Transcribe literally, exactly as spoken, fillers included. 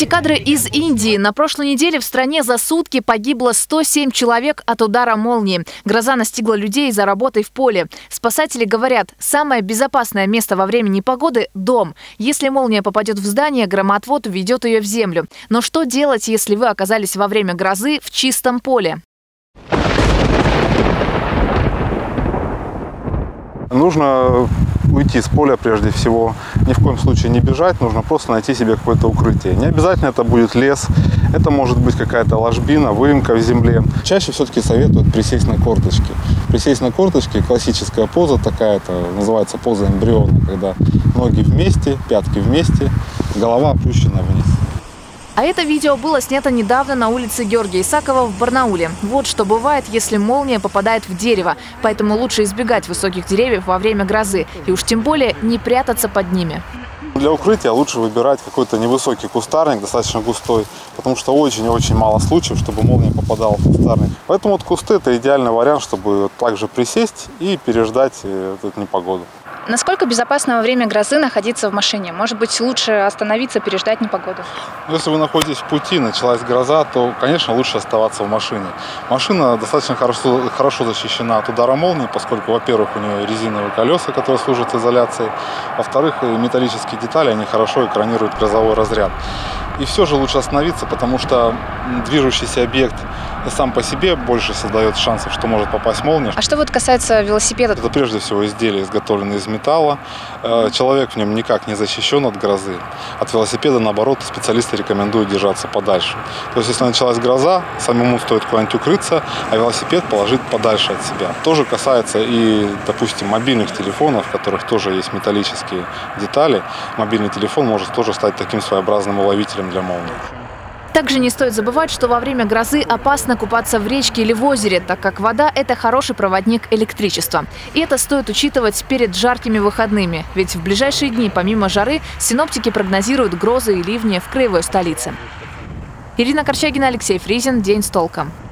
Эти кадры из Индии. На прошлой неделе в стране за сутки погибло сто семь человек от удара молнии. Гроза настигла людей за работой в поле. Спасатели говорят, самое безопасное место во время непогоды – дом. Если молния попадет в здание, громоотвод уведет ее в землю. Но что делать, если вы оказались во время грозы в чистом поле? Нужно уйти с поля прежде всего. Ни в коем случае не бежать, нужно просто найти себе какое-то укрытие. Не обязательно это будет лес, это может быть какая-то ложбина, выемка в земле. Чаще все-таки советуют присесть на корточки. Присесть на корточки – классическая поза такая, это называется поза эмбриона, когда ноги вместе, пятки вместе, голова опущена вниз. А это видео было снято недавно на улице Георгия Исакова в Барнауле. Вот что бывает, если молния попадает в дерево. Поэтому лучше избегать высоких деревьев во время грозы. И уж тем более не прятаться под ними. Для укрытия лучше выбирать какой-то невысокий кустарник, достаточно густой, потому что очень-очень мало случаев, чтобы молния попадала в кустарник. Поэтому вот кусты – это идеальный вариант, чтобы также присесть и переждать эту непогоду. Насколько безопасно во время грозы находиться в машине? Может быть, лучше остановиться, переждать непогоду? Если вы находитесь в пути, началась гроза, то, конечно, лучше оставаться в машине. Машина достаточно хорошо, хорошо защищена от удара молнии, поскольку, во-первых, у нее резиновые колеса, которые служат изоляцией. Во-вторых, металлические детали, они хорошо экранируют грозовой разряд. И все же лучше остановиться, потому что движущийся объект сам по себе больше создает шансов, что может попасть молния. А что вот касается велосипеда? Это прежде всего изделие, изготовленное из металла. Человек в нем никак не защищен от грозы. От велосипеда, наоборот, специалисты рекомендуют держаться подальше. То есть, если началась гроза, самому стоит куда-нибудь укрыться, а велосипед положить подальше от себя. Тоже касается и, допустим, мобильных телефонов, в которых тоже есть металлические детали. Мобильный телефон может тоже стать таким своеобразным уловителем для молнии. Также не стоит забывать, что во время грозы опасно купаться в речке или в озере, так как вода – это хороший проводник электричества. И это стоит учитывать перед жаркими выходными. Ведь в ближайшие дни, помимо жары, синоптики прогнозируют грозы и ливни в краевой столице. Ирина Корчагина, Алексей Фризин. День с толком.